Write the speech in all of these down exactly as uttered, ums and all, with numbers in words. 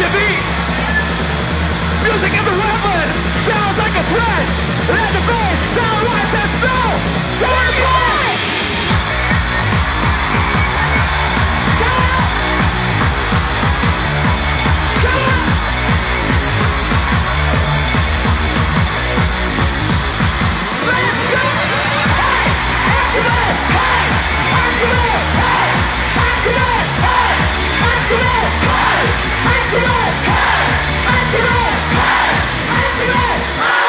the beat. Music is a weapon, sounds like a threat. Let the bass sound like that soul. Turn back. Come on. Come on. Let's go. Hey, activate. Hey, activate. Hey, activate. Hey, activate. Hey, activate. Hey, activate. Hey, activate.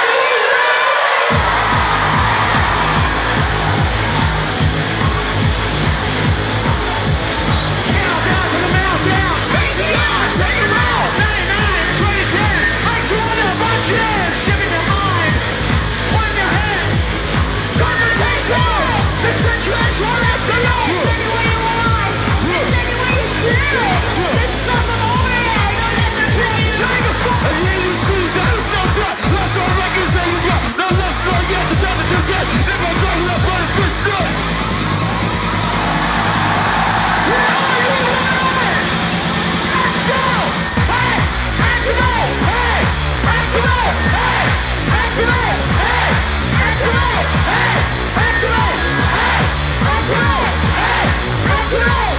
Countdown to the meltdown. A T R, take it out. ninety-nine, twenty ten. Makes you wanna bunch your hands. Shipping your mind. On your head. Confrontation. The situation will escalate. Any way you want. Any way you feel. It's something over here. Don't let them play you. Like a fuck. I hear you see that it's not that. Lost all records that you got. No lost all yet. The devil just yet. If I'm talking about what it's just good. Where are you? Let's go. Hey, activate. Hey, activate. Hey, activate. Hey, activate. Hey, activate. Hey, activate. Hey, activate.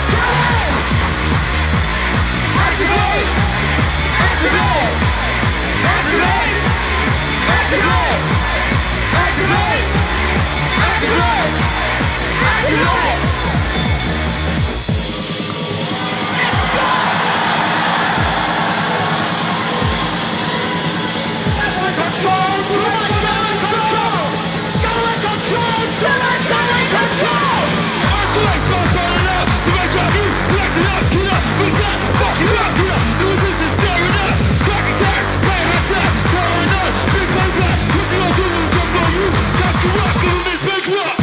Activate. Activate. Activate. Activate. Activate. Activate. Activate. Control, control, control, control, control. Earthquakes, both burning up. The race rock you, collect it up, get up, we got, fuck you up, get up. The resistance staring up, cracking dirt, playing heads up, going on, big playback. What you gonna do when we jump on you? Cops you up, give them this big rock.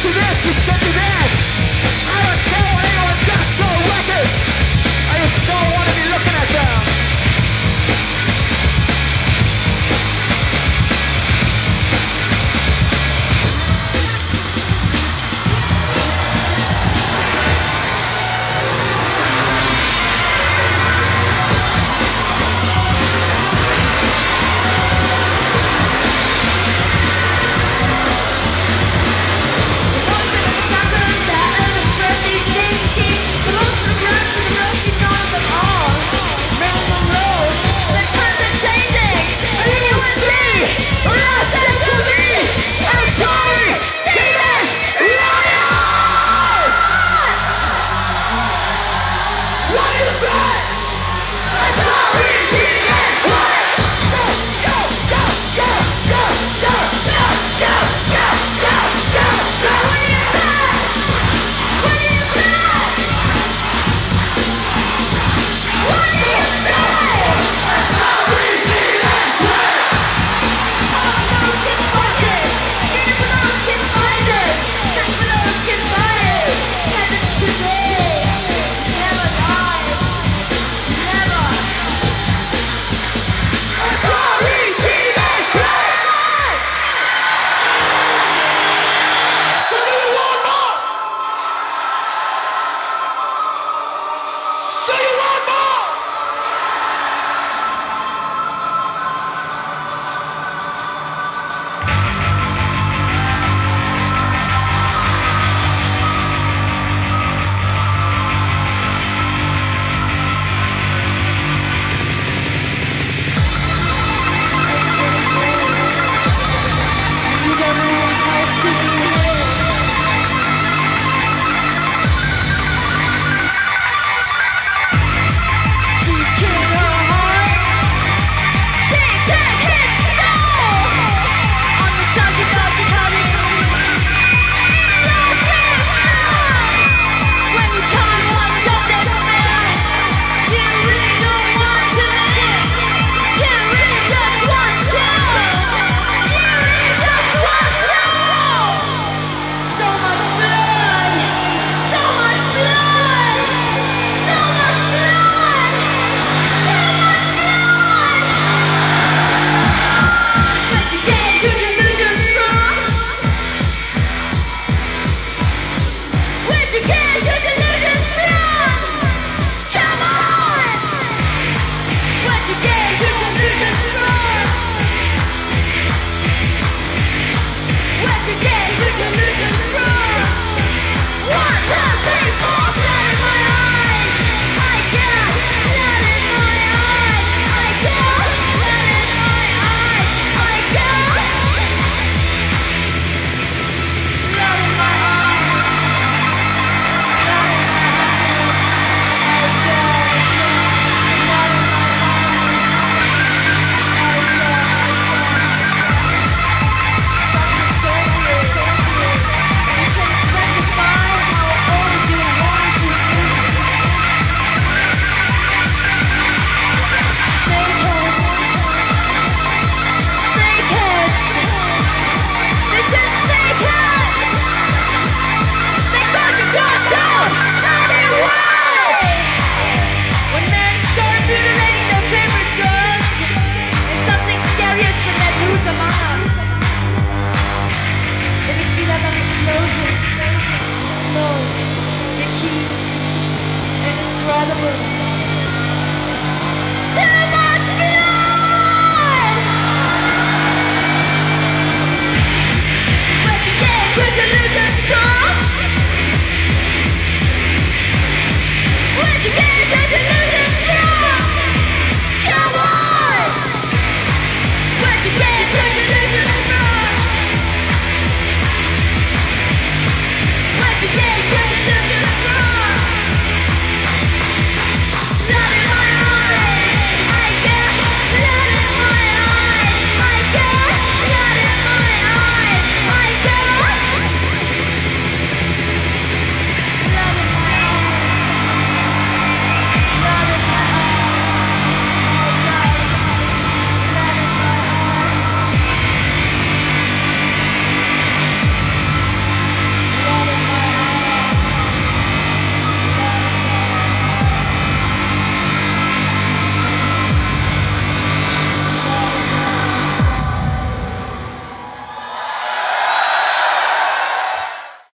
to this, we shut to that. I don't care what anyone just sold records. I just don't want to be looking at them. One, two, three.